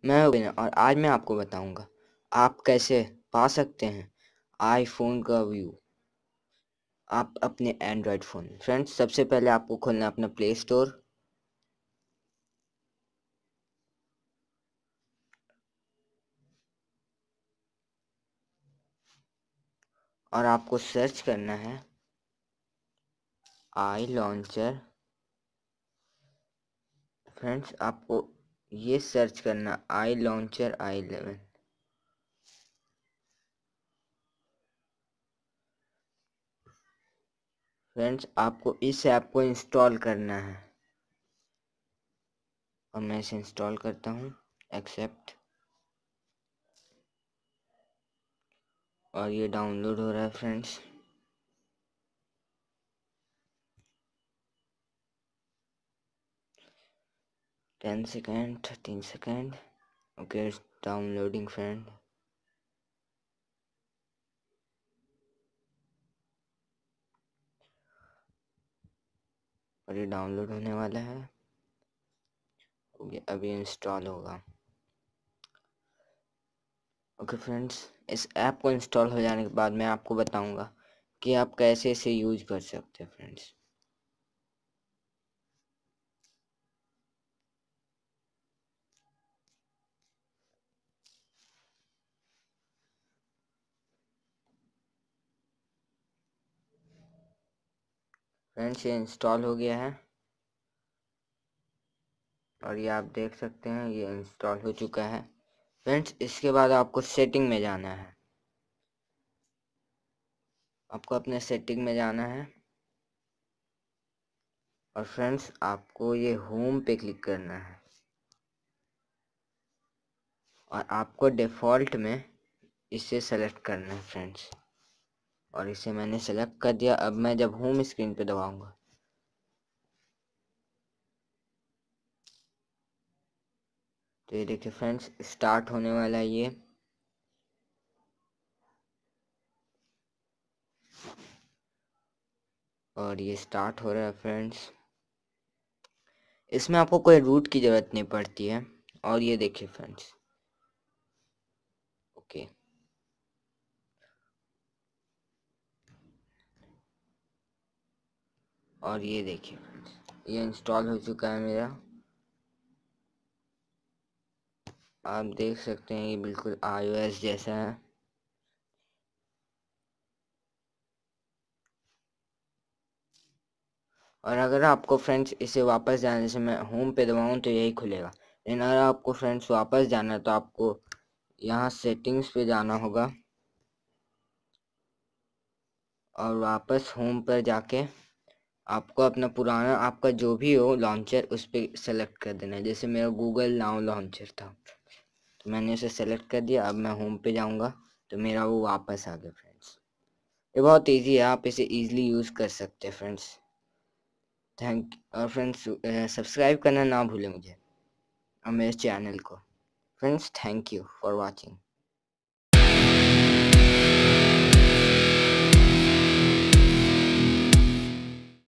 मैं हूं विनय और आज मैं आपको बताऊंगा आप कैसे पा सकते हैं आईफोन का व्यू आप अपने एंड्रॉयड फ़ोन में। फ्रेंड्स, सबसे पहले आपको खोलना है अपना प्ले स्टोर और आपको सर्च करना है आई लॉन्चर। फ्रेंड्स, आपको ये सर्च करना आई लॉन्चर i11। फ्रेंड्स, आपको इस ऐप को इंस्टॉल करना है और मैं इसे इंस्टॉल करता हूँ। एक्सेप्ट। और ये डाउनलोड हो रहा है friends. Ten second, 13 second. Okay, it's downloading friend. और ये डाउनलोड होने वाला है। अभी इंस्टॉल होगा। ओके फ्रेंड्स, इस ऐप को इंस्टॉल हो जाने के बाद मैं आपको बताऊंगा कि आप कैसे इसे यूज कर सकते हैं। फ्रेंड्स, ये इंस्टॉल हो गया है और ये आप देख सकते हैं ये इंस्टॉल हो चुका है। फ्रेंड्स, इसके बाद आपको सेटिंग में जाना है। आपको अपने सेटिंग में जाना है और फ्रेंड्स आपको ये होम पे क्लिक करना है और आपको डिफ़ॉल्ट में इसे सेलेक्ट करना है फ्रेंड्स। और इसे मैंने सेलेक्ट कर दिया। अब मैं जब होम स्क्रीन पे दबाऊंगा तो ये देखिए फ्रेंड्स, स्टार्ट होने वाला है ये। और ये स्टार्ट हो रहा है फ्रेंड्स। इसमें आपको कोई रूट की ज़रूरत नहीं पड़ती है। और ये देखिए फ्रेंड्स। ओके, और ये देखिए फ्रेंड्स, ये इंस्टॉल हो चुका है मेरा। आप देख सकते हैं ये बिल्कुल iOS जैसा है। और अगर आपको फ्रेंड्स इसे वापस जाने से मैं होम पे दबाऊँ तो यही खुलेगा। लेकिन अगर आपको फ्रेंड्स वापस जाना है तो आपको यहाँ सेटिंग्स पे जाना होगा और वापस होम पर जाके आपको अपना पुराना आपका जो भी हो लॉन्चर उस पर सेलेक्ट कर देना है। जैसे मेरा गूगल नाउ लॉन्चर था तो मैंने उसे सेलेक्ट कर दिया। अब मैं होम पे जाऊंगा तो मेरा वो वापस आ गया फ्रेंड्स। ये बहुत इजी है, आप इसे इजीली यूज़ कर सकते हैं फ्रेंड्स। थैंक और फ्रेंड्स, सब्सक्राइब करना ना भूलें मुझे और मेरे चैनल को। Friends, thank you for watching.